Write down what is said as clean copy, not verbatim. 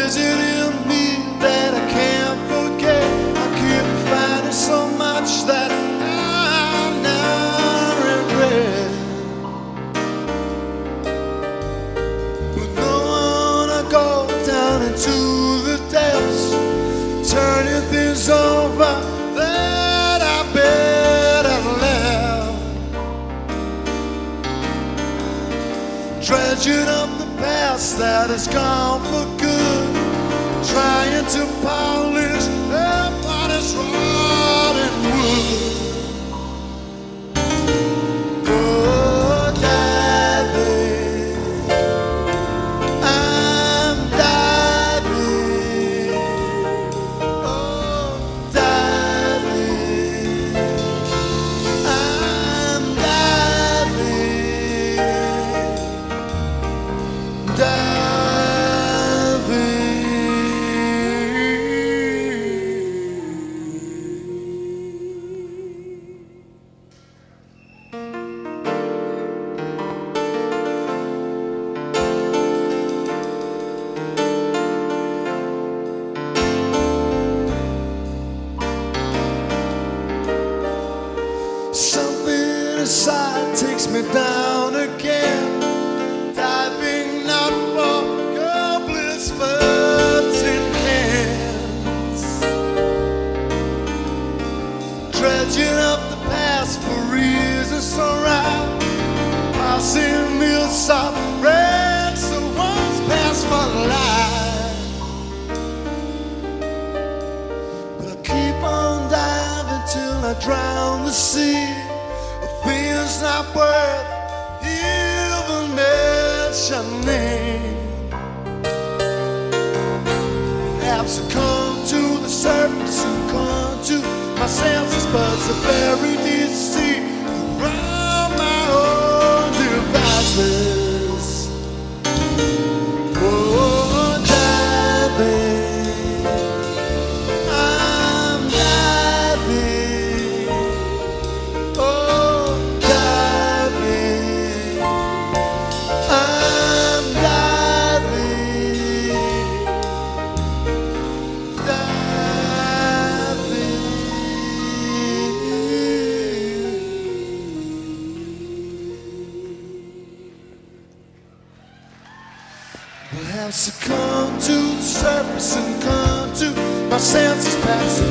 is it in me that I can't forget? I keep finding so much that I now regret. With no one to go down into the depths, turning things over that I better left. Dredging up the past that is gone for good, trying to polish what is rotten wood. Oh, diving, I'm diving. Oh, diving, I'm diving. Something inside takes me down again, diving not for goblets but tin cans, dredging up the past for reasons so right, passing meals up wrecks that once passed my life. But I keep on diving till I drown the sea. Things not worth even mentioning have succumbed to the surface and come to my senses, but it's a very deep sea around my own devices. Oh, diving, I'm diving. Oh, diving, I'm diving, diving. Perhaps I come to the surface and come to my senses, perhaps